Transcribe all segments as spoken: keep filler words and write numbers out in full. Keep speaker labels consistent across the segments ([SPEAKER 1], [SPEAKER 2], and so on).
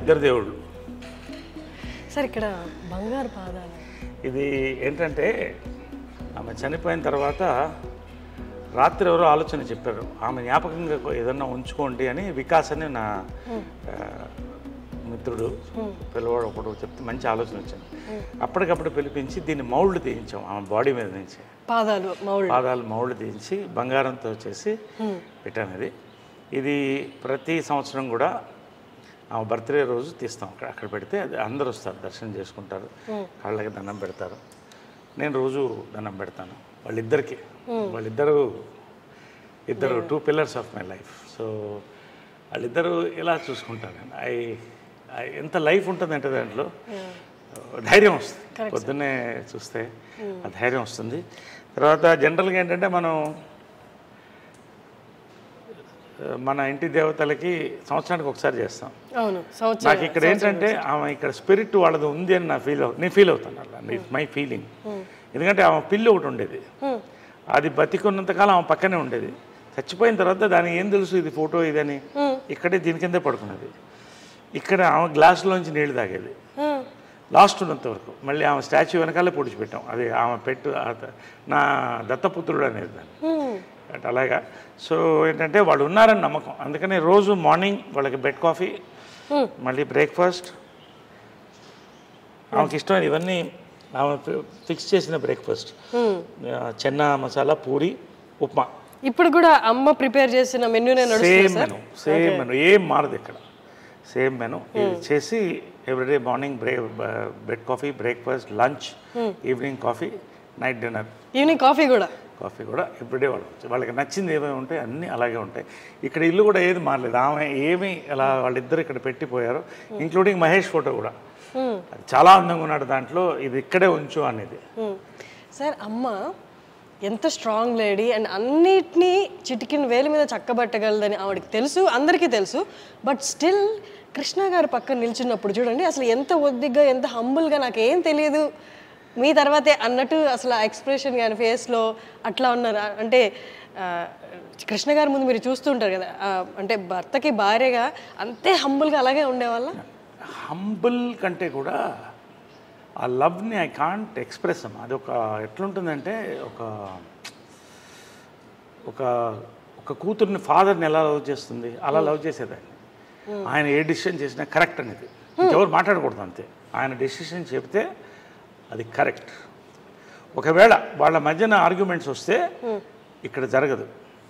[SPEAKER 1] ఇద్దరు దేవుళ్ళు.
[SPEAKER 2] సార్ ఇక్కడ బంగారు పాదాలు
[SPEAKER 1] ఇది ఏంటంటే ఆమె చనిపోయిన తర్వాత రాత్రి ఎవరో ఆలోచన చెప్పారు, ఆమె జ్ఞాపకంగా ఏదన్నా ఉంచుకోండి అని. వికాస్ అని నా మిత్రుడు పిల్లవాడు ఒకడు చెప్తే మంచి ఆలోచన వచ్చింది. అప్పటికప్పుడు పిలిపించి దీన్ని మౌల్డ్ తీయించాం ఆమె బాడీ మీద నుంచి.
[SPEAKER 2] పాదాలు
[SPEAKER 1] పాదాలు మౌల్డ్ తీయించి బంగారంతో చేసి పెట్టాను. ఇది ఇది ప్రతి సంవత్సరం కూడా ఆమె బర్త్డే రోజు తీస్తాం. అక్కడ అక్కడ పెడితే అది అందరూ వస్తారు, దర్శనం చేసుకుంటారు, కాళ్ళకి దండం పెడతారు. నేను రోజు దండం పెడతాను వాళ్ళిద్దరికి. వాళ్ళిద్దరూ ఇద్దరు two pillars of my life. So వాళ్ళిద్దరూ ఇలా చూసుకుంటాను నేను. ఐ ఎంత లైఫ్ ఉంటుందంటే దాంట్లో ధైర్యం వస్తుంది. పొద్దున్నే చూస్తే ఆ ధైర్యం వస్తుంది. తర్వాత జనరల్గా ఏంటంటే మనం మన ఇంటి దేవతలకి సంవత్సరానికి ఒకసారి చేస్తాం. నాకు ఇక్కడ ఏంటంటే ఆమె ఇక్కడ స్పిరిట్ వాళ్ళది ఉంది అని నా ఫీల్ అవు నేను ఫీల్ అవుతాను. అలా ఇట్స్ మై ఫీలింగ్. ఎందుకంటే ఆమె పిల్లి ఒకటి ఉండేది, అది బతికున్నంతకాలం ఆమె పక్కనే ఉండేది. చచ్చిపోయిన తర్వాత దానికి ఏం తెలుసు ఇది ఫోటో ఇదని, ఇక్కడే దీని కిందే పడుకున్నది. ఇక్కడ ఆమె గ్లాసులోంచి నీళ్లు తాగేది లాస్ట్ ఉన్నంత వరకు. మళ్ళీ ఆమె స్టాచ్యూ వెనకాలే పొడిచిపెట్టాం. అది ఆమె పెట్టు నా దత్తపుత్రుడు అనేది దాన్ని అంటే అలాగా. సో ఏంటంటే వాళ్ళు ఉన్నారని నమ్మకం. అందుకని రోజు మార్నింగ్ వాళ్ళకి బెడ్ కాఫీ, మళ్ళీ బ్రేక్ఫాస్ట్ ఆమెకి ఇష్టమైన ఇవన్నీ ఆమె ఫిక్స్ చేసిన బ్రేక్ఫాస్ట్, చెన్నా మసాలా, పూరి, ఉప్మా.
[SPEAKER 2] ఇప్పుడు కూడా అమ్మ ప్రిపేర్ చేసిన menu
[SPEAKER 1] same menu same menu ఏం మారదు ఇక్కడ. సేమ్ మెను చేసి everyday morning break bed coffee, breakfast, lunch, evening coffee, night dinner.
[SPEAKER 2] Evening coffee కూడా
[SPEAKER 1] కాఫీ కూడా ఎవ్రీడే వాళ్ళు వాళ్ళకి నచ్చింది ఏమేమి ఉంటాయి అన్నీ అలాగే ఉంటాయి. ఇక్కడ ఇల్లు కూడా ఏది మారలేదు. ఆమె ఏమి అలా వాళ్ళిద్దరు ఇక్కడ పెట్టిపోయారు, ఇంక్లూడింగ్ మహేష్ ఫోటో కూడా. చాలా అందంగా ఉన్నాడు దాంట్లో, ఇది ఇక్కడే ఉంచు అనేది.
[SPEAKER 2] సార్ అమ్మ ఎంత స్ట్రాంగ్ లేడీ అండ్ అన్నిటినీ చిటికిన వేలు మీద చక్కబట్టగలదని ఆవిడకి తెలుసు, అందరికీ తెలుసు. బట్ స్టిల్ కృష్ణ గారు పక్కన నిల్చున్నప్పుడు చూడండి అసలు ఎంత ఒద్దిగ్గా, ఎంత హంబుల్గా, నాకేం తెలియదు మీ తర్వాతే అన్నట్టు అసలు ఆ ఎక్స్ప్రెషన్ కానీ ఫేస్లో అట్లా ఉన్నారు. అంటే కృష్ణ గారి ముందు మీరు చూస్తూ ఉంటారు కదా, అంటే భర్తకి భార్యగా అంతే హంబుల్గా అలాగే ఉండేవాళ్ళ.
[SPEAKER 1] హంబుల్ కంటే కూడా ఆ లవ్ని ఐ కాంట్ ఎక్స్ప్రెస్ అమ్మా. అది ఒక ఎట్లుంటుందంటే ఒక ఒక ఒక కూతుర్ని ఫాదర్ని ఎలా లవ్ చేస్తుంది అలా లవ్ చేసేదాన్ని. ఆయన ఏ డిసిషన్ చేసినా కరెక్ట్ అనేది, ఎవరు మాట్లాడకూడదు అంతే. ఆయన డెసిషన్ చెప్తే అది కరెక్ట్. ఒకవేళ వాళ్ళ మధ్యన ఆర్గ్యుమెంట్స్ వస్తే ఇక్కడ జరగదు.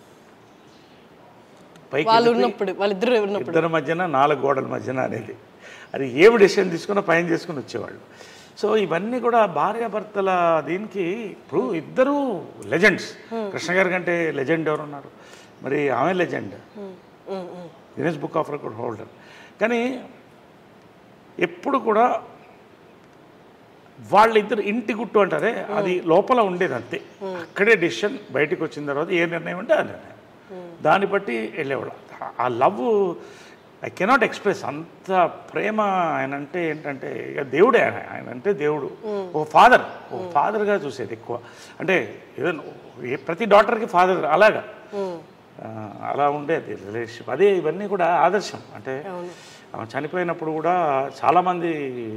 [SPEAKER 1] పైకి ఇద్దరి మధ్యన నాలుగు గోడల మధ్యన అనేది, అది ఏమి డెసిషన్ తీసుకున్నా పైన చేసుకుని వచ్చేవాళ్ళు. సో ఇవన్నీ కూడా భార్యాభర్తల దీనికి. ఇప్పుడు ఇద్దరు లెజెండ్స్. కృష్ణ గారి కంటే లెజెండ్ ఎవరు ఉన్నారు? మరి ఆమె legend, Guinness book of record holder. కానీ ఎప్పుడు కూడా వాళ్ళిద్దరు ఇంటి గుట్టు అంటారే, అది లోపల ఉండేది అంతే. అక్కడే డెసిషన్, బయటకు వచ్చిన తర్వాత ఏ నిర్ణయం ఉంటే ఆ నిర్ణయం, దాన్ని బట్టి వెళ్ళేవాళ్ళు. ఆ లవ్ ఐ కెనాట్ ఎక్స్ప్రెస్. అంత ప్రేమ ఆయన అంటే ఏంటంటే ఇక దేవుడే. ఆయన ఆయన అంటే దేవుడు, ఓ ఫాదర్, ఓ ఫాదర్గా చూసేది ఎక్కువ. అంటే ఏదో ప్రతి డాటర్కి ఫాదర్ అలాగా అలా ఉండేది రిలేషన్షిప్. అదే ఇవన్నీ కూడా ఆదర్శం. అంటే చనిపోయినప్పుడు కూడా చాలామంది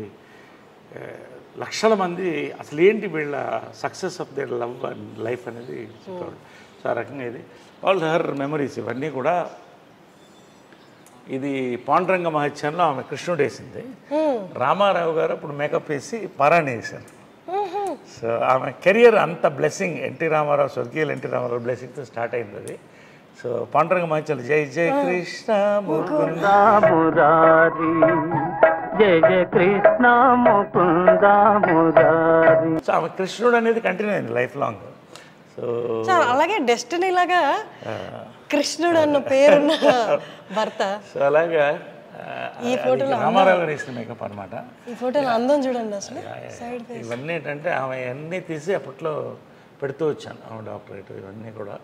[SPEAKER 1] లక్షల మంది అసలు ఏంటి వీళ్ళ success of their love and life అనేది చెప్పేవాళ్ళు. సో ఆ రకంగా ఇది ఆల్ హర్ మెమరీస్ ఇవన్నీ కూడా. ఇది పాండురంగ మహత్యంలో ఆమె కృష్ణుడు వేసింది, రామారావు గారు అప్పుడు మేకప్ వేసి పారాయణ వేశారు. సో ఆమె కెరియర్ అంత బ్లెస్సింగ్, ఎన్టీ రామారావు, స్వర్గీయులు ఎన్టీ రామారావు బ్లెస్సింగ్తో స్టార్ట్ అయింది అది. సో పాండురంగ మహత్యంలో జై జై కృష్ణ ముకుంద మురారి, జయ జయ కృష్ణ ముకుంద మురారి. సో ఆమె కృష్ణుడు అనేది కంటిన్యూ అయింది లైఫ్ లాంగ్. సో
[SPEAKER 2] అలాగే డెస్టినీ లాగా కృష్ణుడు అన్న పేరున్న భర్త.
[SPEAKER 1] సో అలాగా ఈ ఫోటోలో రామారావు గారు వేసిన మేకప్ అనమాట.
[SPEAKER 2] ఈ ఫోటోలో అందం చూడండి అసలు.
[SPEAKER 1] ఇవన్నీ ఏంటంటే ఆమె అన్నీ తీసి అప్పట్లో పెడుతూ వచ్చాను, ఆమె డాక్టరేట్ ఇవన్నీ కూడా.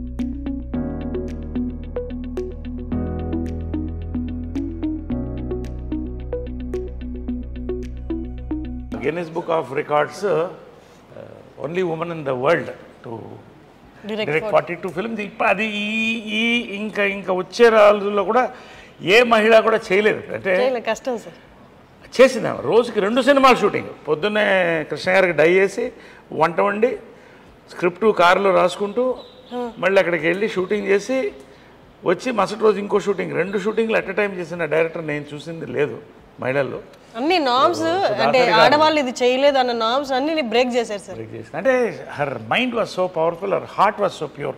[SPEAKER 1] Guinness book of records only women in the world to direct forty two films. ఇప్పుడు అది ఈ ఈ ఇంకా ఇంకా వచ్చే రోజుల్లో కూడా ఏ మహిళ కూడా చేయలేదు. అంటే
[SPEAKER 2] కష్టం సార్.
[SPEAKER 1] చేసింది రోజుకి రెండు సినిమాలు షూటింగ్. పొద్దున్నే కృష్ణ గారికి డై చేసి వంట వండి స్క్రిప్ట్ కారులో రాసుకుంటూ మళ్ళీ అక్కడికి వెళ్ళి షూటింగ్ చేసి వచ్చి మరుసటి రోజు ఇంకో షూటింగ్, రెండు షూటింగ్లు అట్ ఎ టైం చేసిన డైరెక్టర్ నేను చూసింది లేదు మహిళల్లో.
[SPEAKER 2] అన్ని నామ్స్ అంటే ఆడవాళ్ళు ఇది చేయలేదు అన్న నామ్స్ అన్ని బ్రేక్ చేశారు సార్.
[SPEAKER 1] బ్రేక్ చేసి అంటే her mind was so powerful, her heart was so pure.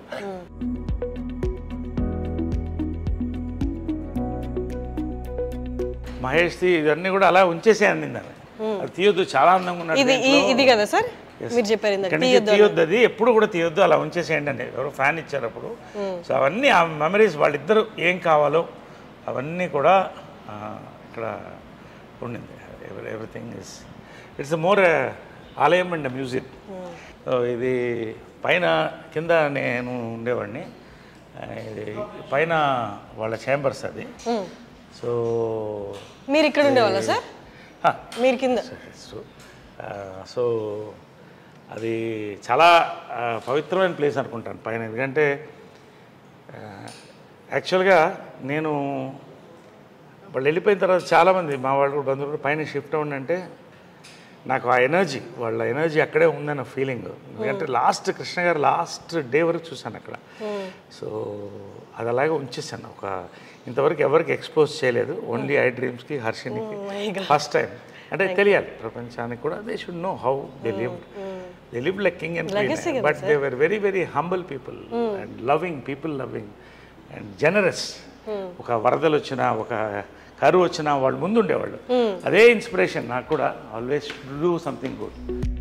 [SPEAKER 1] మహేష్ది ఇవన్నీ కూడా అలా ఉంచేసే అందింది ఆమె. అది తీయొద్దు, చాలా అందంగా ఉన్నాడు.
[SPEAKER 2] ఇది కదా సార్ మీరు చెప్పారు
[SPEAKER 1] తీయొద్దు, అది ఎప్పుడు కూడా తీయొద్దు, అలా ఉంచేసేయండి అండి. ఎవరో ఫ్యాన్ ఇచ్చారు అప్పుడు. సో అవన్నీ ఆ మెమరీస్, వాళ్ళిద్దరు ఏం కావాలో అవన్నీ కూడా ఇక్కడ ఉండింది. ఎవ్రీథింగ్ ఇస్ ఇట్స్ మోర్ ఆలయం అండ్ మ్యూజియం. సో ఇది పైన కింద నేను ఉండేవాడిని, ఇది పైన వాళ్ళ ఛాంబర్స్ అది. సో
[SPEAKER 2] మీరు ఇక్కడ ఉండేవాళ్ళ సార్? మీరు కింద.
[SPEAKER 1] సో అది చాలా పవిత్రమైన ప్లేస్ అనుకుంటాను పైన. ఎందుకంటే యాక్చువల్గా నేను వాళ్ళు వెళ్ళిపోయిన తర్వాత చాలామంది మా వాళ్ళు కూడా బంధువులు పైన షిఫ్ట్ అవ్వండి అంటే నాకు ఆ ఎనర్జీ, వాళ్ళ ఎనర్జీ అక్కడే ఉందన్న ఫీలింగ్. ఎందుకంటే లాస్ట్ కృష్ణ గారు లాస్ట్ డే వరకు చూశాను అక్కడ. సో అది అలాగే ఉంచేసాను. ఒక ఇంతవరకు ఎవరికి ఎక్స్పోజ్ చేయలేదు, ఓన్లీ ఐ డ్రీమ్స్కి హర్షినికి ఫస్ట్ టైం. అంటే తెలియాలి ప్రపంచానికి కూడా, they should know how they live. They live like king and queen, but they were very very humble people and loving people, loving and generous. ఒక వరదలు వచ్చినా, ఒక కరువు వచ్చినా వాళ్ళు ముందు ఉండేవాళ్ళు. అదే ఇన్స్పిరేషన్ నాకు కూడా, ఆల్వేస్ డూ సంథింగ్ గుడ్.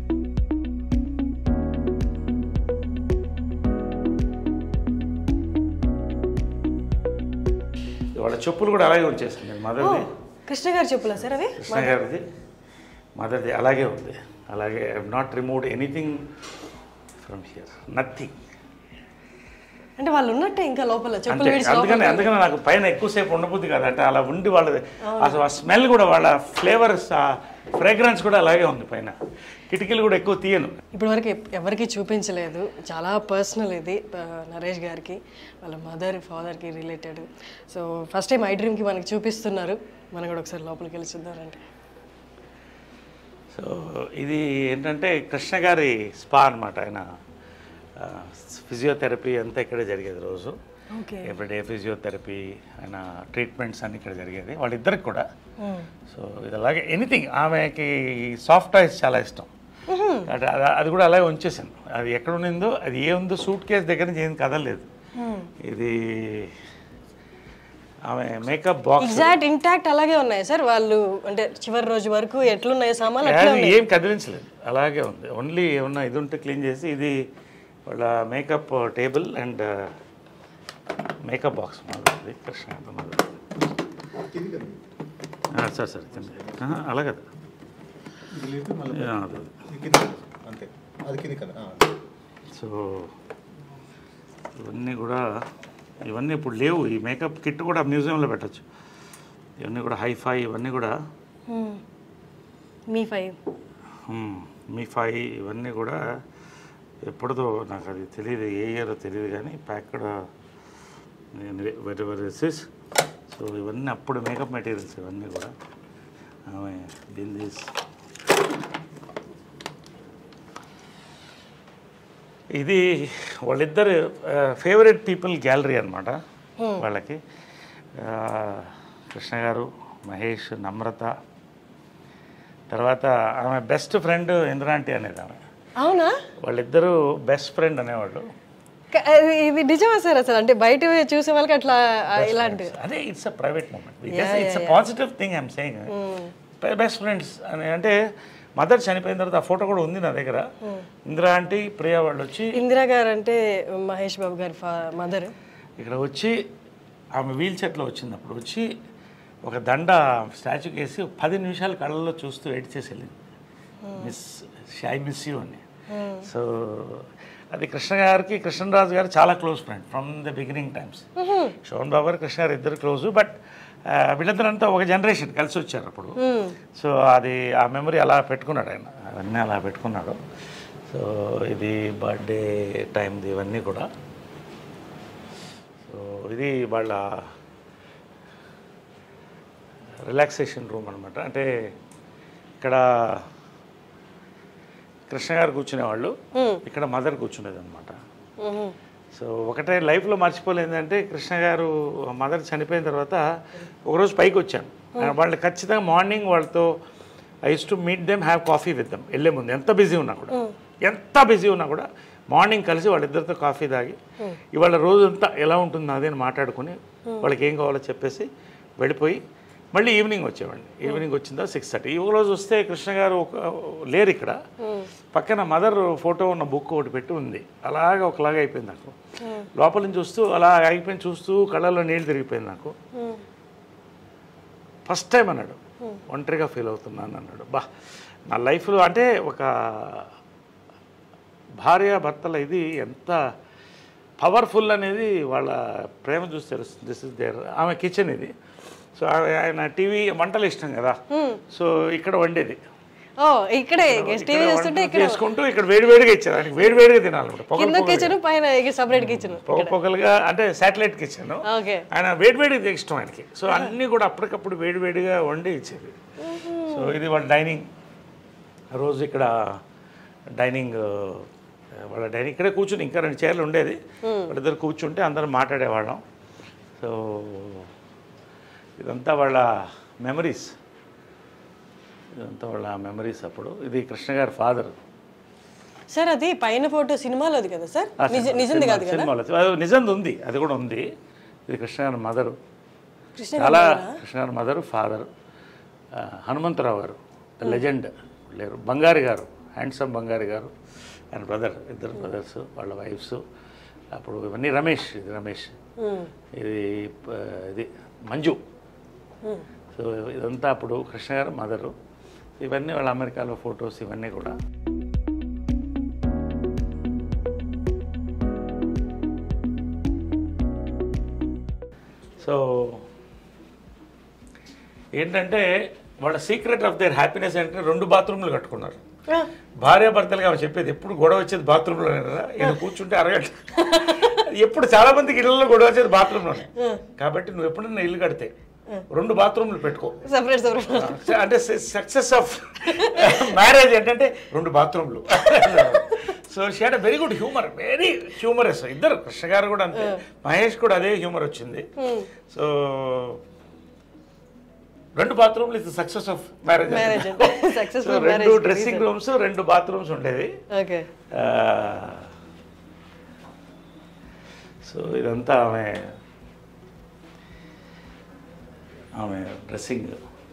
[SPEAKER 1] వాళ్ళ చెప్పులు కూడా అలాగే ఉంచేసింది మదర్ది.
[SPEAKER 2] కృష్ణ గారి చెప్పులా సార్ అవి?
[SPEAKER 1] కృష్ణ గారిది మదర్ది అలాగే ఉంది. అలాగే I have not removed anything from here, nothing.
[SPEAKER 2] అంటే వాళ్ళు ఉన్నట్టే ఇంకా లోపల చెప్పులు.
[SPEAKER 1] అందుకని అందుకని నాకు పైన ఎక్కువసేపు ఉండబుద్ది కాదు. అంటే అలా ఉండి వాళ్ళది అసలు ఆ స్మెల్ కూడా, వాళ్ళ ఫ్లేవర్స్, ఆ ఫ్రేగ్రెన్స్ కూడా అలాగే ఉంది పైన. కిటికీలు కూడా ఎక్కువ తీయను.
[SPEAKER 2] ఇప్పటివరకు ఎవరికి చూపించలేదు, చాలా పర్సనల్ ఇది నరేష్ గారికి, వాళ్ళ మదర్ ఫాదర్కి related. So first time I డ్రీమ్కి మనకి చూపిస్తున్నారు, మనం కూడా ఒకసారి లోపలికి వెళ్ళి చూద్దామంటే.
[SPEAKER 1] సో ఇది ఏంటంటే కృష్ణ గారి స్పా అనమాట. ఆయన ఫిజియోథెరపీ అంతా ఇక్కడే జరిగేది రోజు. ఎవ్రీడే ఫిజియోథెరపీ, ఆయన ట్రీట్మెంట్స్ అన్నీ ఇక్కడ జరిగేది వాళ్ళిద్దరికి కూడా. సో ఇది అలాగే ఎనీథింగ్, ఆమెకి సాఫ్ట్ టాయ్స్ చాలా ఇష్టం. అంటే అది కూడా అలాగే ఉంచేసాను. అది ఎక్కడ ఉండిందో, అది ఏ ఉందో సూట్ కేసు దగ్గర నుంచి ఏం కదలలేదు. ఇది ఆమె మేకప్ బాక్స్
[SPEAKER 2] ఎగ్జాక్ట్ ఇంటాక్ట్ అలాగే ఉన్నాయి సార్. వాళ్ళు అంటే చివరి రోజు వరకు ఎట్లున్నాయి సామాన్లు
[SPEAKER 1] ఏం కదిలించలేదు, అలాగే ఉంది. ఓన్లీ ఏమన్నా ఇది ఉంటే క్లీన్ చేసి, ఇది వాళ్ళ makeup table and makeup box మాది కృష్ణ సార్ సార్ అలా కదా. సో ఇవన్నీ కూడా, ఇవన్నీ ఇప్పుడు లేవు. ఈ మేకప్ కిట్ కూడా మ్యూజియంలో పెట్టచ్చు. ఇవన్నీ కూడా హైఫై, ఇవన్నీ కూడా
[SPEAKER 2] మీ ఫై
[SPEAKER 1] మీ ఫై ఇవన్నీ కూడా ఎప్పుడుదో నాకు అది తెలియదు, ఏ ఇయర్ తెలియదు, కానీ packed very very this. So ఇవన్నీ అప్పుడు మేకప్ మెటీరియల్స్ ఇవన్నీ కూడా. ఆమె దీని ఇది వాళ్ళిద్దరు ఫేవరెట్ పీపుల్ గ్యాలరీ అనమాట వాళ్ళకి. కృష్ణ గారు, మహేష్, నమ్రత, తర్వాత ఆమె బెస్ట్ ఫ్రెండ్ ఇంద్రాంటి అనేది ఆమె.
[SPEAKER 2] అవునా?
[SPEAKER 1] వాళ్ళిద్దరూ బెస్ట్ ఫ్రెండ్ అనేవాళ్ళు.
[SPEAKER 2] ఇది నిజమా సార్? అసలు అంటే బయట చూసే వాళ్ళకి అట్లా ఇలాంటి
[SPEAKER 1] అదే it's a private moment, it's a positive thing I'm saying. Best friends అని అంటే మదర్ చనిపోయిన తర్వాత ఆ ఫోటో కూడా ఉంది నా దగ్గర. ఇందిరా ఆంటీ, ప్రియా వాళ్ళు వచ్చి,
[SPEAKER 2] ఇందిరా గారు అంటే మహేష్ బాబు గారి మదర్, ఇక్కడ
[SPEAKER 1] వచ్చి ఆమె వీల్ చైర్లో వచ్చింది. అప్పుడు వచ్చి ఒక దండ స్టాచ్యూకి వేసి పది నిమిషాలు కళ్ళల్లో చూస్తూ ఎయిట్ చేసి వెళ్ళింది, మిస్ ఐ మిస్ యూ అని. సో అది కృష్ణ గారికి, కృష్ణరాజు గారు చాలా close friend from the beginning times. Shoban Babu garu, Krishna గారు ఇద్దరు క్లోజు. బట్ వీళ్ళిద్దరంతా ఒక జనరేషన్ కలిసి వచ్చారు అప్పుడు. సో అది ఆ మెమరీ అలా పెట్టుకున్నాడు ఆయన, అవన్నీ అలా పెట్టుకున్నాడు. సో ఇది బర్త్డే టైంది ఇవన్నీ కూడా. సో ఇది వాళ్ళ రిలాక్సేషన్ రూమ్ అనమాట. అంటే ఇక్కడ కృష్ణ గారు కూర్చునేవాళ్ళు, ఇక్కడ మదర్ కూర్చునేది అనమాట. సో ఒకటే లైఫ్లో మర్చిపోలేదంటే కృష్ణ గారు మదర్ చనిపోయిన తర్వాత ఒకరోజు పైకి వచ్చాను. వాళ్ళు ఖచ్చితంగా మార్నింగ్ వాళ్ళతో I use to meet them, have coffee with them. వెళ్ళే ముందు ఎంత బిజీ ఉన్నా కూడా ఎంత బిజీ ఉన్నా కూడా మార్నింగ్ కలిసి వాళ్ళిద్దరితో కాఫీ తాగి ఇవాళ రోజంతా ఎలా ఉంటుంది అదే మాట్లాడుకుని వాళ్ళకి ఏం కావాలో చెప్పేసి వెళ్ళిపోయి మళ్ళీ ఈవినింగ్ వచ్చేవాడిని. ఈవినింగ్ వచ్చిందా సిక్స్ థర్టీ. ఒక రోజు వస్తే కృష్ణ గారు ఒక లేరు ఇక్కడ, పక్కన మదర్ ఫోటో ఉన్న బుక్ ఒకటి పెట్టి ఉంది. అలాగా ఒకలాగా అయిపోయింది నాకు. లోపల నుంచి చూస్తూ అలా అయిపోయింది, చూస్తూ కళ్ళల్లో నీళ్ళు తిరిగిపోయింది నాకు. ఫస్ట్ టైం అన్నాడు ఒంటరిగా ఫీల్ అవుతున్నాను అన్నాడు. బా నా లైఫ్లో అంటే ఒక భార్య భర్తల ఇది ఎంత పవర్ఫుల్ అనేది వాళ్ళ ప్రేమ చూసి తెలుస్తుంది. This is there. ఆమె కిచెన్ ఇది. సో ఆయన టీవీ వంటలు ఇష్టం కదా, సో ఇక్కడ వండేది
[SPEAKER 2] ఇక్కడే
[SPEAKER 1] చేసుకుంటూ ఇక్కడ వేడి వేడిగా ఇచ్చారు. ఆయనకి వేడి వేడిగా తినాలి. పొగ పొగలుగా అంటే శాటిలైట్ కిచెన్. ఆయన వేడి వేడిగా ఇష్టం ఆయనకి. సో అన్నీ కూడా అప్పటికప్పుడు వేడి వేడిగా వండి ఇచ్చేది. సో ఇది వాళ్ళ డైనింగ్. రోజు ఇక్కడ డైనింగ్ వాళ్ళ డైనింగ్ ఇక్కడే కూర్చుని ఇంకా రెండు చైర్లు ఉండేది. వాళ్ళిద్దరు కూర్చుంటే అందరం మాట్లాడేవాళ్ళం. సో ఇదంతా వాళ్ళ మెమరీస్, ఇదంతా వాళ్ళ మెమరీస్ అప్పుడు. ఇది కృష్ణ గారి ఫాదర్
[SPEAKER 2] సార్. అది పైన ఫోటో సినిమాలోది కదా సార్, నిజంది కాదు కదా?
[SPEAKER 1] సినిమాలో నిజంది ఉంది, అది కూడా ఉంది. ఇది కృష్ణ గారి మదరు, చాలా కృష్ణ గారి మదరు, ఫాదర్ హనుమంతరావు గారు ద లెజెండ్ లేరు. బంగారి గారు, హ్యాండ్సమ్ బంగారి గారు, ఆయన బ్రదర్, ఇద్దరు బ్రదర్స్, వాళ్ళ వైఫ్స్. అప్పుడు ఇవన్నీ రమేష్, ఇది రమేష్, ఇది ఇది మంజు. సో ఇదంతా అప్పుడు కృష్ణ గారు మదరు. ఇవన్నీ వాళ్ళ అమెరికాలో ఫొటోస్ ఇవన్నీ కూడా. సో ఏంటంటే వాళ్ళ సీక్రెట్ ఆఫ్ దేర్ హ్యాపీనెస్ అంటే రెండు బాత్రూమ్లు కట్టుకున్నారు. భార్యాభర్తలుగా ఆమె చెప్పేది ఎప్పుడు గొడవ వచ్చేది బాత్రూంలోనే కదా. ఈయన కూర్చుంటే అరగంట ఎప్పుడు చాలా మందికి ఇళ్లలో గొడవ వచ్చేది బాత్రూంలోనే. కాబట్టి నువ్వు ఎప్పుడన్నా ఇల్లు కడితే రెండు బాత్రూమ్లు పెట్టుకో. అంటే సక్సెస్ ఆఫ్ మ్యారేజ్ ఏంటంటే రెండు బాత్రూమ్లు. So she had a very good humour, very humorous. ఇద్దరు కృష్ణ గారు కూడా అంతే, మహేష్ కూడా అదే హ్యూమర్ వచ్చింది. సో రెండు బాత్రూమ్లు ఇస్ సక్సెస్ ఆఫ్ మ్యారేజ్. రెండు డ్రెస్సింగ్ రూమ్స్, రెండు బాత్రూమ్స్ ఉండేవి. సో ఇదంతా ఆమె ఆమె డ్రెస్సింగ్.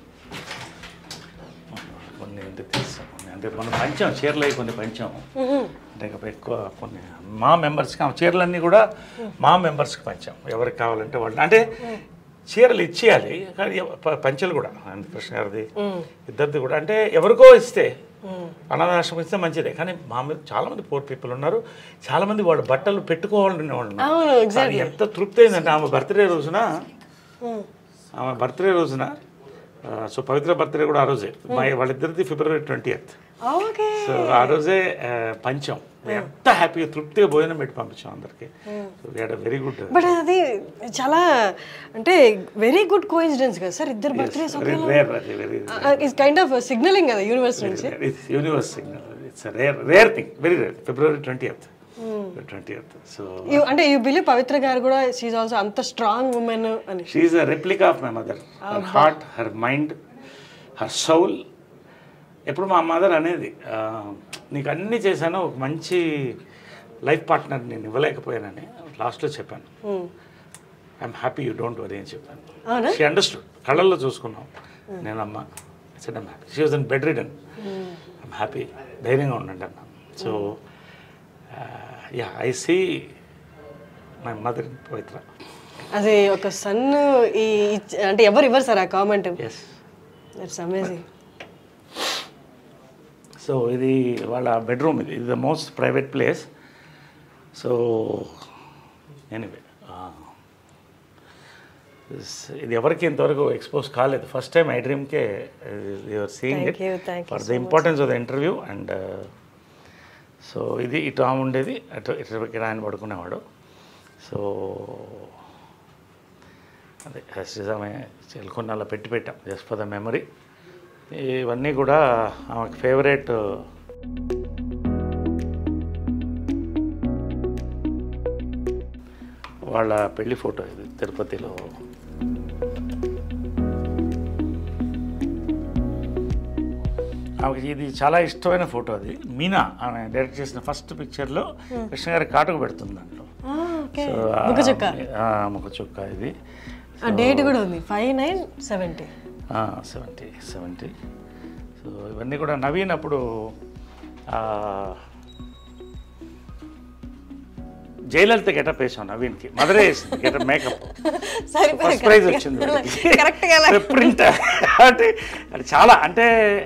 [SPEAKER 1] కొన్ని అంటే తెలుసు, అంటే మనం పంచాం చీరలు అవి కొన్ని పంచాం. అంటే ఎక్కువ కొన్ని మా మెంబర్స్కి ఆ చీరలన్నీ కూడా మా మెంబర్స్కి పంచాం. ఎవరికి కావాలంటే వాళ్ళు, అంటే చీరలు ఇచ్చేయాలి కానీ పంచలు కూడా కృష్ణ గారిది ఇద్దరిది కూడా. అంటే ఎవరికో ఇస్తే అనాథాశ్రమం ఇస్తే మంచిదే, కానీ మా మీద చాలా మంది పూర్ పీపుల్ ఉన్నారు. చాలా మంది వాళ్ళు బట్టలు పెట్టుకోవాలనే వాళ్ళు ఉన్నారు. ఎంత తృప్తి అయిందంటే ఆమె బర్త్డే రోజున ఆమె బర్త్డే రోజున సో పవిత్ర బర్త్డే కూడా ఆ రోజే, మా వాళ్ళిద్దరిది ఫిబ్రవరి ట్వంటీ ఎయిత్. సో ఆ రోజే పంచాం. ఎంత హ్యాపీగా తృప్తిగా భోజనం పెట్టి పంపించాం అందరికి. Very good.
[SPEAKER 2] బట్ అది చాలా అంటే వెరీ గుడ్ కోఇన్సిడెన్స్ కదా సార్, ఇద్దరు birthday it's kind of signalling కదా యూనివర్స్ నుంచి.
[SPEAKER 1] Universe signal. It's rare rare thing, very rare. February twenty eighth twenty eighth. So
[SPEAKER 2] అంటే యూ బిలీవ్ పవిత్ర గారు కూడా షీ ఈజ్ ఆల్సో అంత స్ట్రాంగ్ ఉమెన్ అని?
[SPEAKER 1] She is a replica of my mother. Her heart, her mind, her soul. ఎప్పుడు మా mother అనేది నీకు అన్నీ చేశాను, ఒక మంచి లైఫ్ పార్ట్నర్ నేను ఇవ్వలేకపోయానని లాస్ట్లో చెప్పాను. I'm happy, you don't worry అని చెప్పాను. She understood. కళ్ళల్లో చూసుకున్నాం నేను అమ్మ. Said I'm happy. She was in bedridden. I'm happy, ధైర్యంగా ఉండండి అన్న. So yeah, I see my mother in Pavitra.
[SPEAKER 2] అది ఒక సన్ ఈ అంటే ఎవరు ఇవ్వరు సార్ ఆ comment.
[SPEAKER 1] Yes,
[SPEAKER 2] it's amazing.
[SPEAKER 1] So ఇది వాళ్ళ బెడ్రూమ్. ఇది ఇది the most private place. So anyway ఇది ఎవరికి ఇంతవరకు ఎక్స్పోజ్ కాలేదు. ఫస్ట్ టైం ఐ డ్రీమ్కే you're seeing it for the importance of the interview. And so ఇది ఇటు ఆమె ఉండేది, అటు ఇటు ఆయన పడుకునేవాడు. సో అదే శ్రీజామే కొన్ని అలా పెట్టి పెట్టాం జస్ట్ ఫర్ ద మెమరీ. ఇవన్నీ కూడా ఆమెకి ఫేవరెట్. వాళ్ళ పెళ్లి ఫోటో ఇది తిరుపతిలో. ఆమెకి ఇది చాలా ఇష్టమైన ఫోటో. అది మీనా ఆమె డైరెక్ట్ చేసిన ఫస్ట్ పిక్చర్లో కృష్ణ గారి కాటుకు పెడుతుంది దాంట్లో. ముఖ చుక్క. ఇది
[SPEAKER 2] డేట్ కూడా ఉంది five nine seventy
[SPEAKER 1] seventy seventy so ఇవన్నీ కూడా నవీన్ అప్పుడు జయలలిత గెటప్ వేసాం నవీన్కి. మదరే వేసింది గెటప్ మేకప్. ఫస్ట్ ప్రైజ్ వచ్చింది ప్రింట్. అంటే అది చాలా అంటే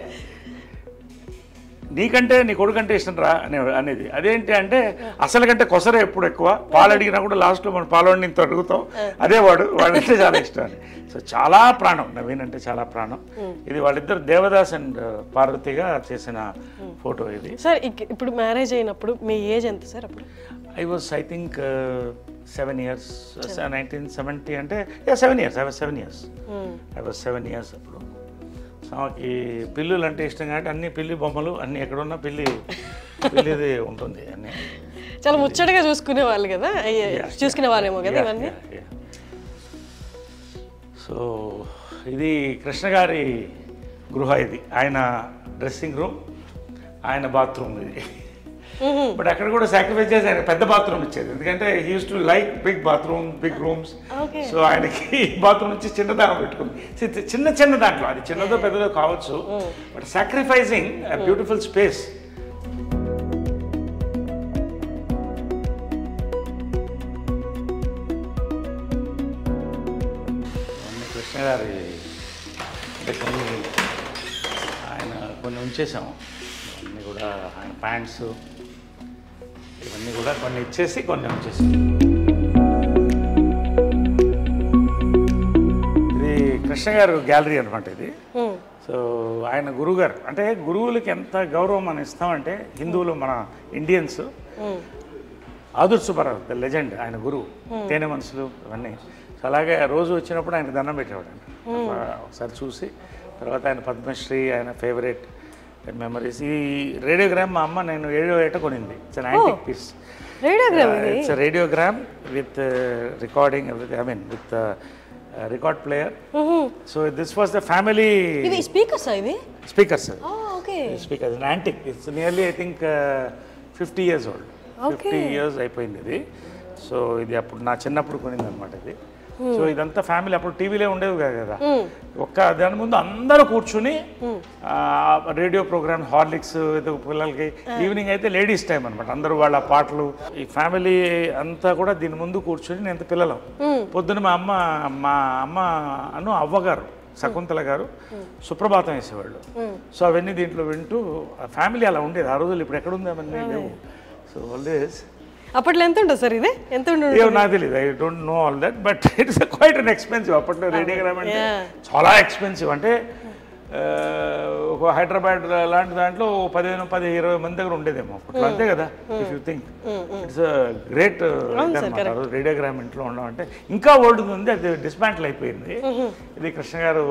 [SPEAKER 1] నీకంటే నీ కొడుకంటే ఇష్టం రా అనే అనేది. అదేంటి అంటే అసలు కంటే కొసరే ఎప్పుడు ఎక్కువ. పాలు అడిగినా కూడా లాస్ట్లో మనం పాలవాడిని ఇంత అడుగుతాం. అదే వాడు వాడంటే చాలా ఇష్టం అని. సో చాలా ప్రాణం నవీన్ అంటే చాలా ప్రాణం. ఇది వాళ్ళిద్దరు దేవదాస్ అండ్ పార్వతిగా చేసిన ఫోటో ఇది.
[SPEAKER 2] సార్ ఇప్పుడు మ్యారేజ్ అయినప్పుడు మీ ఏజ్ ఎంత సార్ అప్పుడు?
[SPEAKER 1] I was I think seven years nineteen seventy అంటే seven years I was seven years I was seven years అప్పుడు. ఆమెకి పిల్లులు అంటే ఇష్టం కాబట్టి అన్ని పిల్లి బొమ్మలు అన్ని ఎక్కడున్నా పిల్లి పిల్లిది ఉంటుంది. అన్నీ
[SPEAKER 2] చాలా ముచ్చటగా చూసుకునే వాళ్ళు కదా, చూసుకునే వాళ్ళేమో కదా ఇవన్నీ.
[SPEAKER 1] సో ఇది కృష్ణ గారి గృహ. ఇది ఆయన డ్రెస్సింగ్ రూమ్, ఆయన బాత్రూమ్ ఇది. బట్ అక్కడ కూడా సాక్రిఫైస్ చేసి ఆయన పెద్ద బాత్రూమ్ ఇచ్చేది. ఎందుకంటే he use to like big bathroom, big rooms. So ఆయనకి బాత్రూమ్ నుంచి చిన్న దానం పెట్టుకుంది. చిన్న చిన్న దాంట్లో అది చిన్నదో పెద్దదో కావచ్చు, but sacrificing beautiful space. Krishna గారి అంటే కొన్ని ఆయన కొన్ని ఉంచేసాము. అన్నీ కూడా ఆయన ప్యాంట్స్ ఇవన్నీ కూడా కొన్ని ఇచ్చేసి కొన్ని ఉంచేసి. ఇది కృష్ణ గారు గ్యాలరీ అనమాట ఇది. సో ఆయన గురువు గారు అంటే గురువులకి ఎంత గౌరవం మనం ఇస్తామంటే హిందువులు మన Indians Adurthi Subba Rao the legend ఆయన గురువు. తేనె మనసులు ఇవన్నీ. సో అలాగే రోజు వచ్చినప్పుడు ఆయన దండం పెట్టేవాడు. ఒకసారి చూసి తర్వాత ఆయన పద్మశ్రీ ఆయన ఫేవరెట్ మెమరీస్. ఈ రేడియోగ్రామ్ మా అమ్మ నేను ఏడో ఏట కొనింది. It's an antique piece. It's radiogram with recording everything. I mean with record player. So this was the family
[SPEAKER 2] speakers. ఇది
[SPEAKER 1] speakers speakers antique. It's nearly I think fifty years old. Fifty years అయిపోయింది ఇది. So ఇది అప్పుడు నా చిన్నప్పుడు కొనింది అనమాట ఇది. So ఇదంతా ఫ్యామిలీ. అప్పుడు టీవీలో ఉండేవి కదా, ఒక్క దాని ముందు అందరూ కూర్చుని రేడియో ప్రోగ్రామ్ హార్లిక్స్ పిల్లలకి. ఈవినింగ్ అయితే లేడీస్ టైం అనమాట. అందరూ వాళ్ళ పాటలు. ఈ ఫ్యామిలీ అంతా కూడా దీని ముందు కూర్చుని నేను పిల్లలం. పొద్దున మా అమ్మ మా అమ్మ అను అవ్వగారు శకుంతల గారు సుప్రభాతం వేసేవాళ్ళు. సో అవన్నీ దీంట్లో వింటూ ఫ్యామిలీ అలా ఉండేది ఆ రోజులు. ఇప్పుడు ఎక్కడ ఉంది అవన్నీ లేవు. సో ఆల్వేస్
[SPEAKER 2] అప్పట్లో ఎంత ఉంటుంది సార్? ఇది ఎంత ఉంటుంది
[SPEAKER 1] నాకు తెలియదు. I don't know all that, but it's quite an expensive. అప్పట్లో రేడియోగ్రామ్ అంటే చాలా ఎక్స్పెన్సివ్. అంటే ఒక హైదరాబాద్ లాంటి దాంట్లో పదిహేను పది ఇరవై మంది దగ్గర ఉండేదేమో అప్పట్లో. అంతే కదా. If you think it's great radiogram ఇంట్లో ఉండడం అంటే. ఇంకా ఓల్డ్ ఉంది, అది డిస్మాంటిల్ అయిపోయింది. ఇది కృష్ణ గారు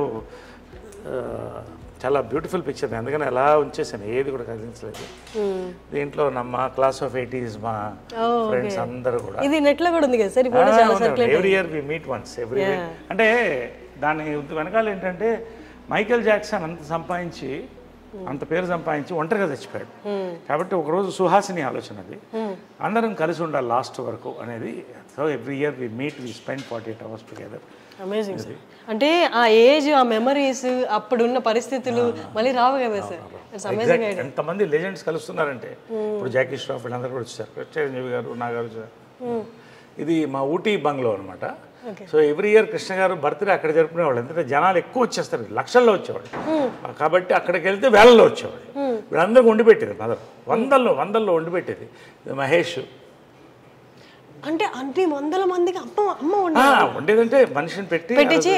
[SPEAKER 1] చాలా బ్యూటిఫుల్ పిక్చర్. అందుకని అలా ఉంచేసాను, ఏది కూడా కదిలించలేదు. దీంట్లో మా క్లాస్ ఆఫ్ ఎయిటీస్ మా ఫ్రెండ్స్ అందరూ కూడా.
[SPEAKER 2] ఇది నెట్లో కూడా ఉంది కదా sir.
[SPEAKER 1] Every year we meet once every year. అంటే దాని వెనకాల ఏంటంటే మైకేల్ జాక్సన్ అంత సంపాదించి అంత పేరు సంపాదించి ఒంటరిగా చచ్చిపోయాడు. కాబట్టి ఒకరోజు సుహాసిని ఆలోచన అది, అందరం కలిసి ఉండాలి లాస్ట్ వరకు అనేది. So every year we meet we spend forty eight hours together.
[SPEAKER 2] Amazing sir. అంటే ఆ ఏజ్, ఆ మెమరీస్, అప్పుడున్న పరిస్థితులు మళ్ళీ రావు కదా సార్.
[SPEAKER 1] ఎంతమంది లెజెండ్స్ కలుస్తున్నారంటే ఇప్పుడు జాకీ ష్రాఫ్ వీళ్ళందరూ కూడా వచ్చారు. చిరంజీవి గారు, నా గారు. ఇది మా ఊటీ బంగ్లో అనమాట. సో ఎవ్రీ ఇయర్ కృష్ణ గారు బర్త్డే అక్కడ జరుపుకునేవాళ్ళు. ఎందుకంటే జనాలు ఎక్కువ వచ్చేస్తారు, లక్షల్లో వచ్చేవాళ్ళు. కాబట్టి అక్కడికి వెళ్తే వేలల్లో వచ్చేవాళ్ళు. వీళ్ళందరికీ వండి పెట్టేది మదర్. వందల్లో వందల్లో వండి పెట్టేది. మహేష్
[SPEAKER 2] అంటే అన్ని వందల మందికి అమ్మ అమ్మ
[SPEAKER 1] వండేదంటే మనిషిని పెట్టి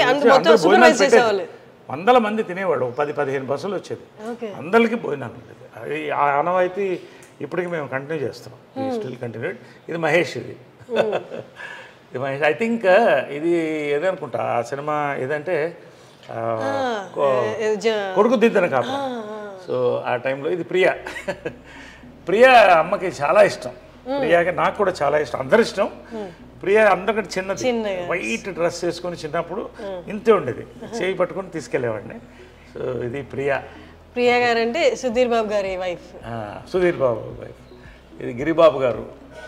[SPEAKER 1] వందల మంది తినేవాళ్ళు. పది పదిహేను బస్సులు వచ్చేది, అందరికీ భోజనాలు ఉండేది. అది ఆ ఆనవాయితీ ఇప్పటికి మేము కంటిన్యూ చేస్తాం. Still continued. ఇది మహేష్. ఇది ఐ థింక్ ఇది ఏదనుకుంటా ఆ సినిమా ఏదంటే కొడుకు దిద్దన కాపు. సో ఆ టైంలో ఇది ప్రియా ప్రియా అమ్మకి చాలా ఇష్టం, ప్రియాకి నాకు కూడా చాలా ఇష్టం, అందరి ఇష్టం. ప్రియా అందరికంటే చిన్నది, వైట్ డ్రెస్ వేసుకొని చిన్నప్పుడు ఇంతే ఉండేది, చేయి పట్టుకొని తీసుకెళ్ళేవాడిని. సో ఇది ప్రియా.
[SPEAKER 2] ప్రియా గారు అంటే సుధీర్ బాబు గారి వైఫ్.
[SPEAKER 1] సుధీర్ బాబు వైఫ్. ఇది గిరిబాబు గారు.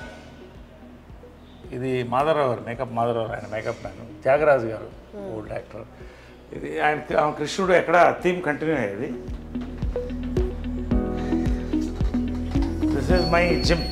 [SPEAKER 1] ఇది మాధవరావు గారు, మేకప్ మాధవరావు, ఆయన మేకప్ మ్యాన్. త్యాగరాజు గారు ఓల్డ్ యాక్టర్. ఇది ఆయన కృష్ణుడు ఎక్కడ థీమ్ కంటిన్యూ అయ్యేది. This is my gym.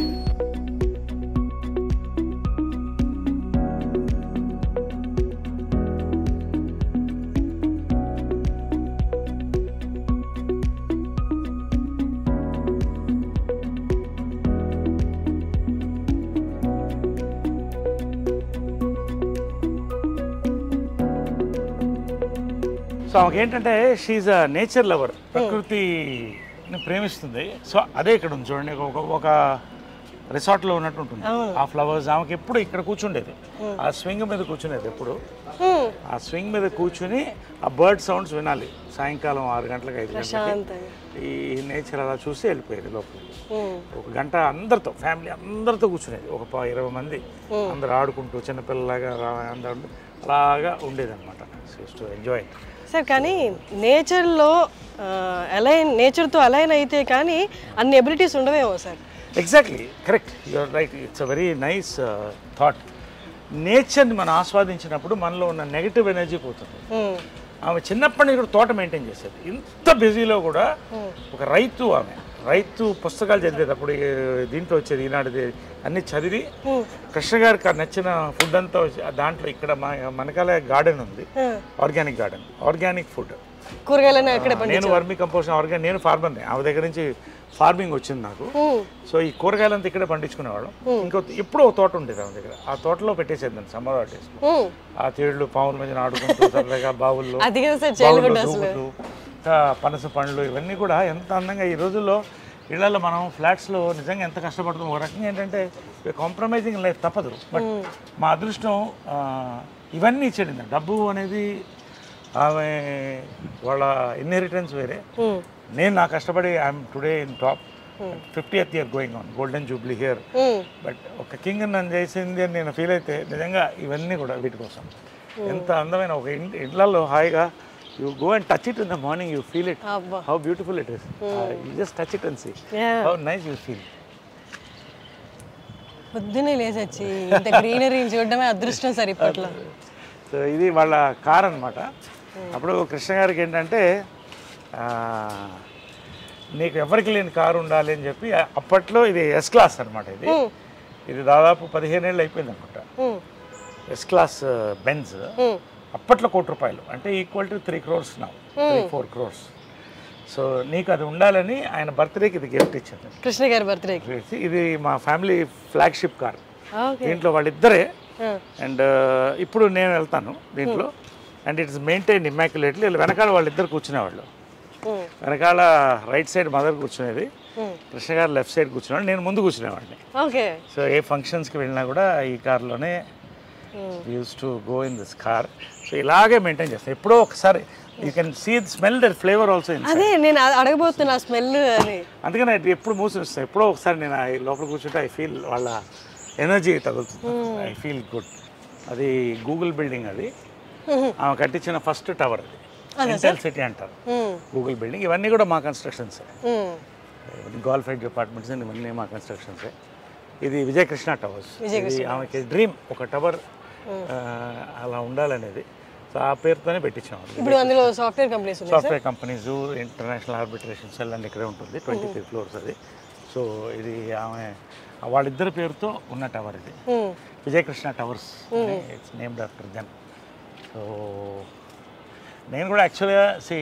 [SPEAKER 1] So ఆమెకి ఏంటంటే షీఈ్ అ నేచర్ లవర్, ప్రకృతిని ప్రేమిస్తుంది. సో అదే ఇక్కడ ఉంది చూడండి, ఒక ఒక రిసార్ట్లో ఉన్నట్టు ఉంటుంది ఆ ఫ్లవర్స్. ఆమెకి ఎప్పుడు ఇక్కడ కూర్చుండేది, ఆ స్వింగ్ మీద కూర్చునేది ఎప్పుడు. ఆ స్వింగ్ మీద కూర్చుని ఆ బర్డ్ సౌండ్స్ వినాలి సాయంకాలం ఆరు గంటలకు ఐదు గంటలకి. ఈ నేచర్ అలా చూసి వెళ్ళిపోయేది లోపలికి. ఒక గంట అందరితో, ఫ్యామిలీ అందరితో కూర్చునేది, ఒక ఇరవై మంది అందరు ఆడుకుంటూ చిన్నపిల్లలాగా అందరూ అలాగా ఉండేది అనమాట. To enjoy
[SPEAKER 2] sir. కానీ నేచర్లో అలైన్ నేచర్తో అలైన్ అయితే కానీ అన్ని ఎబిలిటీస్ ఉండవేమో sir.
[SPEAKER 1] Exactly correct, you're right. It's a very nice thought. నేచర్ని మనం ఆస్వాదించినప్పుడు మనలో ఉన్న నెగిటివ్ ఎనర్జీ పోతుంది. ఆమె చిన్నప్పటి నుంచి కూడా తోట మెయింటైన్ చేసేది. ఇంత బిజీలో కూడా ఒక రైతు, ఆమె రైతు పుస్తకాలు చదివేటప్పుడు దీంట్లో వచ్చేది ఈనాడుది అన్ని చదివి కృష్ణ గారికి నచ్చిన ఫుడ్ అంతా దాంట్లో ఇక్కడ మనకాల గార్డెన్ ఉంది, ఆర్గానిక్ గార్డెన్, ఆర్గానిక్ ఫుడ్,
[SPEAKER 2] కూరగాయలు.
[SPEAKER 1] నేను వర్మీ కంపోస్ట్ ఆర్గానిక్, నేను ఫార్మర్ని, ఆమె దగ్గర నుంచి ఫార్మింగ్ వచ్చింది నాకు. సో ఈ కూరగాయలంతా ఇక్కడే పండించుకునేవాడు. ఇంకో ఎప్పుడో ఒక తోట ఉండేది ఆమె దగ్గర, ఆ తోటలో పెట్టేసేది దాన్ని సమ్మర్ హాలిడేస్. ఆ తేళ్లు పావుల మధ్యన ఆడుకుంటూ సరదాగా బావుల్లో దూకుతూ పనస పండ్లు ఇవన్నీ కూడా ఎంత అందంగా. ఈ రోజుల్లో ఇళ్లలో మనం ఫ్లాట్స్లో నిజంగా ఎంత కష్టపడుతాం. ఒక రకంగా ఏంటంటే కాంప్రమైజింగ్ లైఫ్ తప్పదు. బట్ మా అదృష్టం ఇవన్నీ ఇచ్చేది. డబ్బు అనేది ఆమె వాళ్ళ ఇన్హెరిటెన్స్ వేరే. నేను నా కష్టపడి I'm today in top, fiftieth year going on, golden jubilee here. But ఒక కింగ్ నన్ను చేసింది అని నేను ఫీల్ అయితే నిజంగా ఇవన్నీ కూడా వీటి కోసం. ఎంత అందమైన ఒక ఇళ్లలో హాయిగా you go and touch it in the morning, you feel it, Abba. How beautiful it is. mm. uh, you just touch it and see yeah. how nice you feel.
[SPEAKER 2] పొద్దునే లేచొచ్చి ఇంత గ్రీనరీ చూడడమే అదృష్టం సార్ ఇప్పట్లో.
[SPEAKER 1] So ఇది వాళ్ళ car అనమాట. అప్పుడు కృష్ణ గారికి ఏంటంటే నీకు ఎవరికి లేని కారు ఉండాలి అని చెప్పి అప్పట్లో ఇది ఎస్ క్లాస్ అనమాట. ఇది ఇది దాదాపు పదిహేను ఏళ్ళు అయిపోయింది అనుకుంటా. ఎస్ క్లాస్ బెంజ్ అప్పట్లో కోటి రూపాయలు అంటే ఈక్వల్ టు త్రీ క్రోర్స్ నా త్రీ ఫోర్ క్రోర్స్. సో నీకు అది ఉండాలని ఆయన బర్త్డేకి ఇది గిఫ్ట్ ఇచ్చింది,
[SPEAKER 2] కృష్ణ గారి బర్త్డేకి.
[SPEAKER 1] ఇది మా ఫ్యామిలీ ఫ్లాగ్షిప్ కార్. దీంట్లో వాళ్ళిద్దరే. అండ్ ఇప్పుడు నేను వెళ్తాను దీంట్లో. And it's maintain immaculately. వెనకాల వాళ్ళిద్దరు కూర్చునేవాళ్ళు. వెనకాల రైట్ సైడ్ మదర్ కూర్చునేది, కృష్ణ గారు లెఫ్ట్ సైడ్ కూర్చునేవాడు, నేను ముందు కూర్చునేవాడిని. సో ఏ ఫంక్షన్స్కి వెళ్ళినా కూడా ఈ కార్లోనే use to go in this car. So ఇలాగే మెయింటైన్ చేస్తాను. ఎప్పుడో ఒకసారి you can see the smell, that flavour also in.
[SPEAKER 2] అదే నేను అడగబోతున్నా స్మెల్ అని.
[SPEAKER 1] అందుకని ఎప్పుడు మూసి వస్తాను. ఎప్పుడో ఒకసారి నేను లోపల కూర్చుంటే ఐ ఫీల్ వాళ్ళ ఎనర్జీ తగులుతుంది, ఐ ఫీల్ గుడ్. అది గూగుల్ బిల్డింగ్, అది ఆమె కట్టించిన ఫస్ట్ టవర్. అది ఇంటెల్ సిటీ అంటారు గూగుల్ బిల్డింగ్. ఇవన్నీ కూడా మా కన్స్ట్రక్షన్స్, గోల్ఫైడ్ డిపార్ట్మెంట్స్ ఇవన్నీ మా కన్స్ట్రక్షన్సే. ఇది విజయకృష్ణ టవర్స్. ఇది ఆమెకి డ్రీమ్, ఒక టవర్ అలా ఉండాలనేది. సో ఆ పేరుతోనే పెట్టించాము.
[SPEAKER 2] ఇప్పుడు అందులో software companies
[SPEAKER 1] software companies, international arbitration cell and ఇక్కడే ఉంటుంది, ట్వంటీ త్రీ ఫ్లోర్స్ అది. సో ఇది ఆమె వాళ్ళిద్దరి పేరుతో ఉన్న టవర్ ఇది, Vijayakrishna towers. It's named after them. So నేను కూడా యాక్చువల్గా సి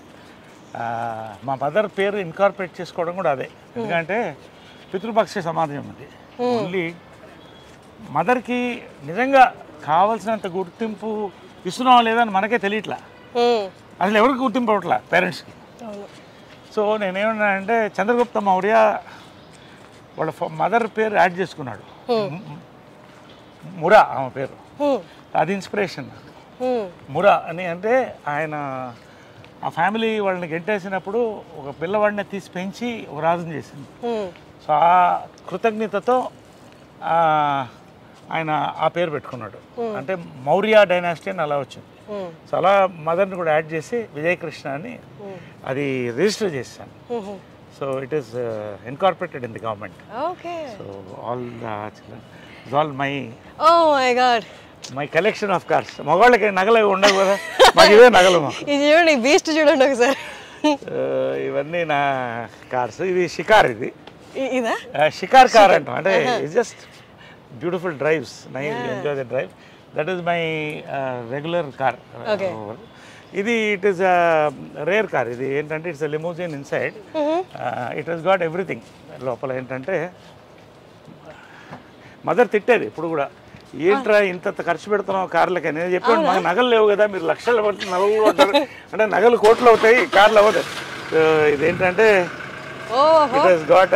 [SPEAKER 1] మా మదర్ పేరు ఇన్కార్పొరేట్ చేసుకోవడం కూడా అదే. ఎందుకంటే పితృపక్ష సమాజం అది. ఓన్లీ మదర్కి నిజంగా కావాల్సినంత గుర్తింపు ఇస్తున్నావా లేదని మనకే తెలియట్లా, అసలు ఎవరికి గుర్తింపు అవ్వట్లా పేరెంట్స్కి. సో నేనేమన్నా అంటే చంద్రగుప్త మౌర్య వాళ్ళ మదర్ పేరు యాడ్ చేసుకున్నాడు. మురా ఆమె పేరు, అది ఇన్స్పిరేషన్. మురా అని అంటే ఆయన ఆ ఫ్యామిలీ వాళ్ళని గెంటేసినప్పుడు ఒక పిల్లవాడిని తీసి పెంచి ఒక రాజుని చేసింది. సో ఆ కృతజ్ఞతతో ఆయన ఆ పేరు పెట్టుకున్నాడు. అంటే మౌర్య డైనాసిటీ అని అలా వచ్చింది. సో అలా మదర్ని కూడా యాడ్ చేసి విజయకృష్ణ అని అది రిజిస్టర్ చేశాను. So it is incorporated in the government. So all the all my
[SPEAKER 2] oh my god
[SPEAKER 1] my collection of cars. మగవాళ్ళకి నగలు ఉండవు కదా, మాకు ఇవే నగలు.
[SPEAKER 2] ఇది చూడండి, బీస్ట్ చూడండి ఒకసారి.
[SPEAKER 1] ఇవన్నీ నా కార్స్. ఇది షికార్, ఇది
[SPEAKER 2] ఇదా
[SPEAKER 1] షికార్ కార్ అంటాం. అంటే it's just beautiful drives, nice enjoy the drive. That is my regular car. ఇది ఇట్ ఈస్ రేర్ కార్. ఇది ఏంటంటే it's limousine inside. It has got everything. లోపల ఏంటంటే మదర్ తిట్టేది ఇప్పుడు కూడా, ఏంట్రా ఇంత ఖర్చు పెడుతున్నాం కార్లకి. నేను చెప్పాను మాకు నగలు లేవు కదా, మీరు లక్షలు పట్టి నగలు ఉంటారు అంటే నగలు కోట్లు అవుతాయి, కార్లు అవుతాయి. ఇదేంటంటే ఇట్ హస్ గాట్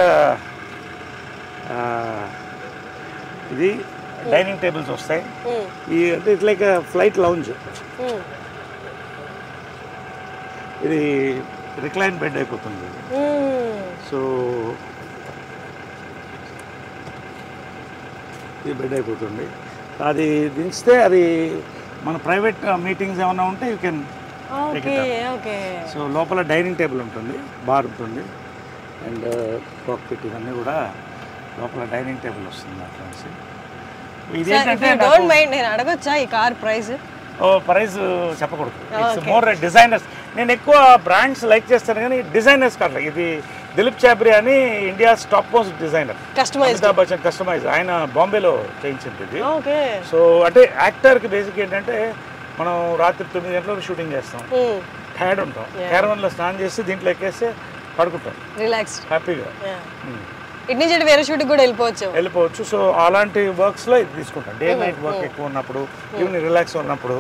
[SPEAKER 1] ఇది డైనింగ్ టేబుల్స్ వస్తాయి. ఈ అంటే ఇట్స్ లైక్ ఫ్లైట్ లౌంజ్. ఇది రిక్లైన్ బెడ్ అయిపోతుంది. సో ఇది బెడ్ అయిపోతుంది. అది దించితే అది మన ప్రైవేట్ మీటింగ్స్ ఏమైనా ఉంటే you can take it. So లోపల డైనింగ్ టేబుల్ ఉంటుంది, బార్ ఉంటుంది, అండ్ కాక్పిట్ ఇవన్నీ కూడా లోపల డైనింగ్ టేబుల్ వస్తుంది. ఫ్రెండ్స్
[SPEAKER 2] ఇదేంటంటే నేను అడగొచ్చా ఈ కార్ ప్రైస్?
[SPEAKER 1] ఓ ప్రైస్ చెప్పకూడదు, ఇట్స్ మోర్ డిజైనర్స్. నేను ఎక్కువ బ్రాండ్స్ లైక్ చేస్తాను కానీ డిజైనర్స్ కాదు. ఇది దిలీప్ చాబ్రీ అని India top most designer, Amitabh Bachchan customise, ఆయన బాంబేలో చేయించింది ఇది. సో అంటే యాక్టర్కి బేసిక్ ఏంటంటే మనం రాత్రి తొమ్మిది గంటలకు షూటింగ్ చేస్తాం, టైర్డ్ ఉంటాం, క్యారవన్లో స్నానం చేసి దీంట్లో ఎక్కేస్తే పడుకుంటాం రిలాక్స్ హ్యాపీగా.
[SPEAKER 2] ఇటు నుంచి వేరే షూటింగ్ కూడా వెళ్ళిపోవచ్చు
[SPEAKER 1] వెళ్ళిపోవచ్చు సో అలాంటి వర్క్స్లో ఇది తీసుకుంటాం. డే నైట్ వర్క్ ఎక్కువ ఉన్నప్పుడు, ఈవినింగ్ రిలాక్స్ ఉన్నప్పుడు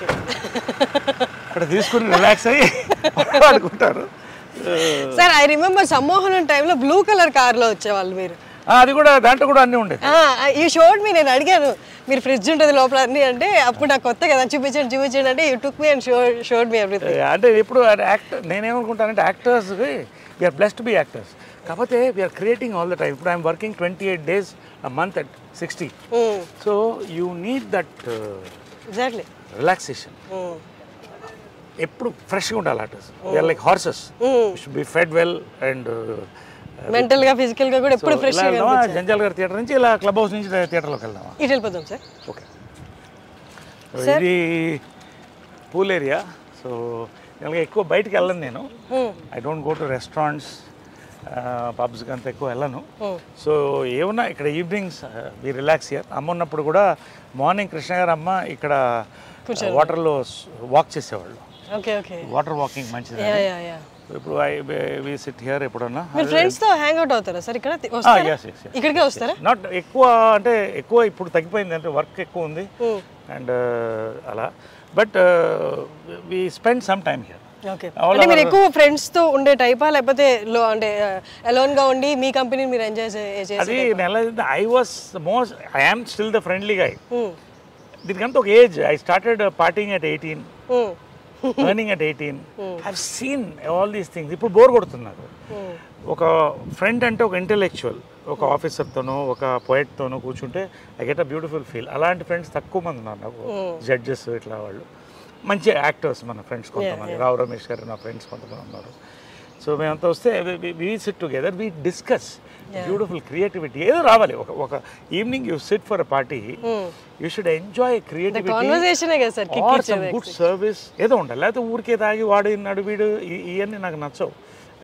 [SPEAKER 1] అక్కడ తీసుకుని రిలాక్స్ అయ్యి పడుకుంటారు.
[SPEAKER 2] సార్ ఐ రిమెంబర్ సమ్మోహనం టైంలో బ్లూ కలర్ కార్లో వచ్చేవాళ్ళు మీరు.
[SPEAKER 1] అది కూడా దాంట్లో కూడా అన్నీ ఉండేది.
[SPEAKER 2] ఈ షోడ్ మీ నేను అడిగాను మీరు ఫ్రిడ్జ్ ఉంటుంది లోపల అన్నీ అంటే, అప్పుడు నాకు కొత్త కదా చూపించండి చూపించండి అంటే you took me and show showed me everything.
[SPEAKER 1] అంటే ఇప్పుడు యాక్టర్ నేనేమనుకుంటానంటే యాక్టర్స్కి we're blessed to be actors, కాకపోతే we're creating all the time. ఇప్పుడు I'm working twenty eight days a month at sixty. So you need that
[SPEAKER 2] exactly
[SPEAKER 1] relaxation. ఎప్పుడు ఫ్రెష్గా ఉండాలి artist. We're like horses, should be fed well and
[SPEAKER 2] mental గా physical గా కూడా ఎప్పుడు fresh గా.
[SPEAKER 1] జంజాల్ గారి థియేటర్ నుంచి ఇలా క్లబ్ హౌస్ నుంచి థియేటర్లోకి వెళ్దామా?
[SPEAKER 2] ఇటు వెళ్ళిపోదాం సార్.
[SPEAKER 1] ఓకే. ఇది పూల్ ఏరియా. సో ఇలా ఎక్కువ బయటకు వెళ్ళను నేను. I don't go to restaurants, పబ్స్కి అంత ఎక్కువ వెళ్ళను. సో ఏమన్నా ఇక్కడ ఈవినింగ్స్ వి రిలాక్స్ హియర్. అమ్మ ఉన్నప్పుడు కూడా మార్నింగ్ కృష్ణ గారు అమ్మ ఇక్కడ వాటర్లో వాక్ చేసేవాళ్ళు. వాటర్ వాకింగ్ మంచిది. ఇప్పుడు వి సిట్ హియర్. ఎప్పుడన్నా
[SPEAKER 2] ఫ్రెండ్స్ తో హ్యాంగ్ అవుట్ అవుతారా సార్ ఇక్కడ? ఇక్కడికే వస్తారా?
[SPEAKER 1] నాట్ ఎక్కువ, అంటే ఎక్కువ ఇప్పుడు తగ్గిపోయింది, అంటే వర్క్ ఎక్కువ ఉంది అండ్ అలా. But we spend some time here.
[SPEAKER 2] అంటే మీరు ఎక్కువ ఫ్రెండ్స్ తో ఉండే టైపా లేకపోతే అంటే అలోన్ గా ఉండి మీ కంపెనీ మీరు ఎంజాయ్ చేసే?
[SPEAKER 1] అది I was most I am still the friendly guy. దీనికంటే ఒక age. I started partying at eighteen, earning at eighteen. I seen all these things. ఇప్పుడు బోర్ కొడుతున్నారు. ఒక ఫ్రెండ్ అంటే ఒక ఇంటెలెక్చువల్, ఒక ఆఫీసర్తోనో ఒక పోయెట్తోనో కూర్చుంటే I get a beautiful feel. అలాంటి ఫ్రెండ్స్ తక్కువ మంది ఉన్నారు నాకు. జడ్జెస్ ఇట్లా వాళ్ళు మంచి యాక్టర్స్ మన ఫ్రెండ్స్ కొంతమంది. రావు రమేష్ గారు నా ఫ్రెండ్స్ కొంతమంది ఉన్నారు. సో మేమంతా వస్తే we sit together, we discuss beautiful creativity. ఏదో రావాలి. ఒక ఒక evening you sit for a party, you should enjoy creativity, good service ఏదో ఉండాలి. లేకపోతే ఊరికే తాగి వాడు ఇన్నాడు వీడు ఇవన్నీ నాకు నచ్చవు.